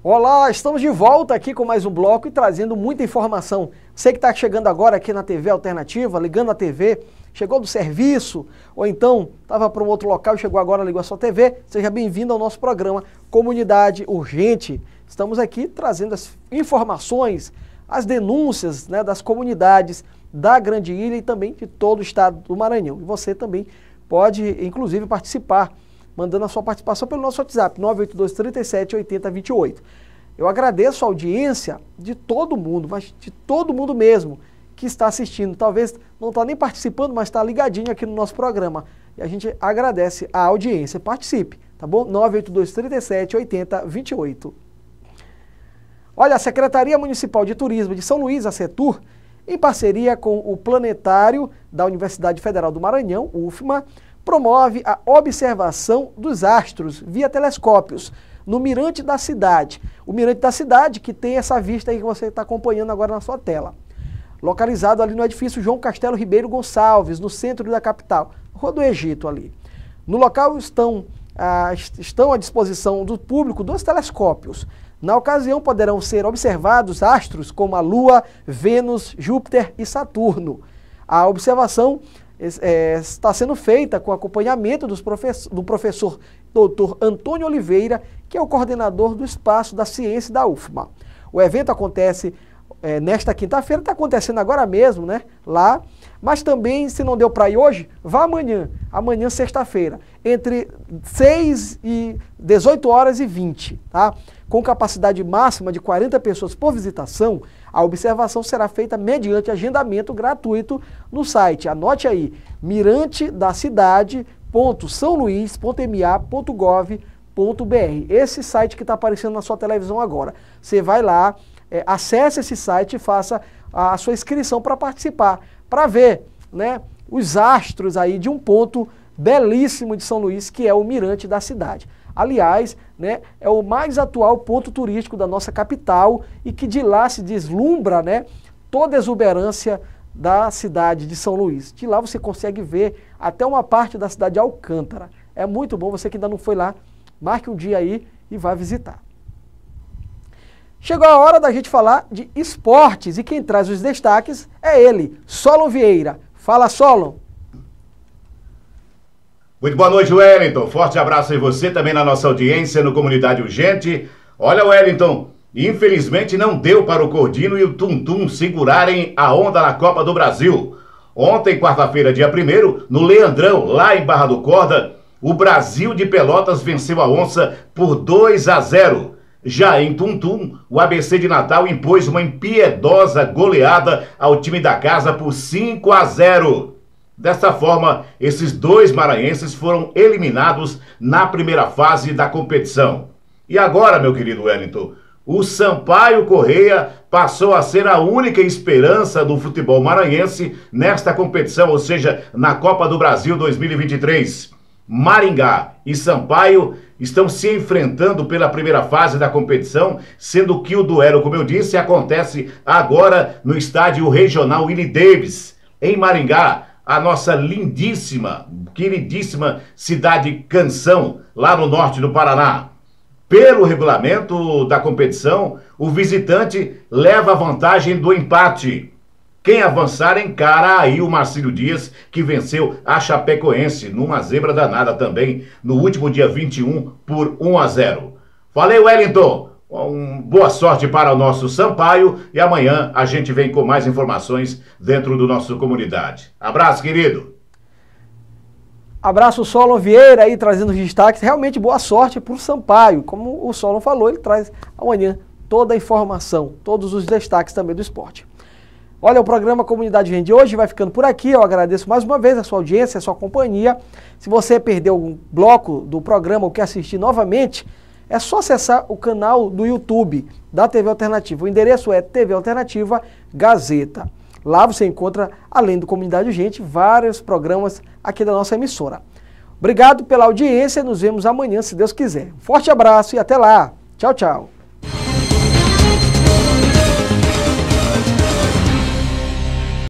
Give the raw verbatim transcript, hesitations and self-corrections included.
Olá, estamos de volta aqui com mais um bloco e trazendo muita informação. Você que está chegando agora aqui na T V Alternativa, ligando a T V, chegou do serviço, ou então estava para um outro local e chegou agora, ligou a sua T V, seja bem-vindo ao nosso programa Comunidade Urgente. Estamos aqui trazendo as informações, as denúncias, né, das comunidades da Grande Ilha e também de todo o estado do Maranhão. E você também pode, inclusive, participar, mandando a sua participação pelo nosso WhatsApp, nove oito dois, três sete, oito zero dois oito. Eu agradeço a audiência de todo mundo, mas de todo mundo mesmo que está assistindo. Talvez não está nem participando, mas está ligadinho aqui no nosso programa. E a gente agradece a audiência. Participe, tá bom? nove oito dois, três sete, oito zero dois oito. Olha, a Secretaria Municipal de Turismo de São Luís, a Setur, em parceria com o Planetário da Universidade Federal do Maranhão, U F M A, promove a observação dos astros via telescópios no Mirante da Cidade. O Mirante da Cidade que tem essa vista aí que você está acompanhando agora na sua tela. Localizado ali no edifício João Castelo Ribeiro Gonçalves, no centro da capital, Rua do Egito ali. No local estão, ah, estão à disposição do público dois telescópios. Na ocasião poderão ser observados astros como a Lua, Vênus, Júpiter e Saturno. A observação É, está sendo feita com acompanhamento dos professor, do professor doutor Antônio Oliveira, que é o coordenador do Espaço da Ciência da U F M A. O evento acontece é, nesta quinta-feira, está acontecendo agora mesmo, né, lá, mas também, se não deu para ir hoje, vá amanhã, amanhã sexta-feira, entre seis e dezoito horas e vinte, tá? Com capacidade máxima de quarenta pessoas por visitação, a observação será feita mediante agendamento gratuito no site. Anote aí, mirante da cidade ponto são luís ponto m a ponto gov ponto b r. Esse site que está aparecendo na sua televisão agora. Você vai lá, é, acesse esse site e faça a sua inscrição para participar, para ver, né, os astros aí de um ponto belíssimo de São Luís, que é o Mirante da Cidade. Aliás, né, é o mais atual ponto turístico da nossa capital e que de lá se deslumbra, né, toda a exuberância da cidade de São Luís. De lá você consegue ver até uma parte da cidade de Alcântara. É muito bom, você que ainda não foi lá, marque um dia aí e vá visitar. Chegou a hora da gente falar de esportes e quem traz os destaques é ele, Solon Vieira. Fala, Solon! Muito boa noite, Wellington. Forte abraço em você, também na nossa audiência no Comunidade Urgente. Olha, Wellington, infelizmente não deu para o Cordino e o Tum Tum segurarem a onda na Copa do Brasil. Ontem, quarta-feira, dia primeiro, no Leandrão, lá em Barra do Corda, o Brasil de Pelotas venceu a Onça por dois a zero. Já em Tum Tum, o A B C de Natal impôs uma impiedosa goleada ao time da casa por cinco a zero. Dessa forma, esses dois maranhenses foram eliminados na primeira fase da competição. E agora, meu querido Wellington, o Sampaio Corrêa passou a ser a única esperança do futebol maranhense nesta competição, ou seja, na Copa do Brasil dois mil e vinte e três. Maringá e Sampaio estão se enfrentando pela primeira fase da competição, sendo que o duelo, como eu disse, acontece agora no estádio regional Willie Davis, em Maringá, a nossa lindíssima, queridíssima cidade Canção, lá no norte do Paraná. Pelo regulamento da competição, o visitante leva a vantagem do empate. Quem avançar encara aí o Marcílio Dias, que venceu a Chapecoense, numa zebra danada também, no último dia vinte e um, por um a zero. Falei, Wellington! Um, boa sorte para o nosso Sampaio e amanhã a gente vem com mais informações dentro do nosso Comunidade. Abraço, querido! Abraço, Solon Vieira aí trazendo os destaques. Realmente boa sorte para o Sampaio. Como o Solon falou, ele traz amanhã toda a informação, todos os destaques também do esporte. Olha, o programa Comunidade Urgente de hoje vai ficando por aqui. Eu agradeço mais uma vez a sua audiência, a sua companhia. Se você perdeu algum bloco do programa ou quer assistir novamente, é só acessar o canal do YouTube da T V Alternativa. O endereço é T V Alternativa Gazeta. Lá você encontra, além do Comunidade Urgente, vários programas aqui da nossa emissora. Obrigado pela audiência, nos vemos amanhã, se Deus quiser. Forte abraço e até lá. Tchau, tchau.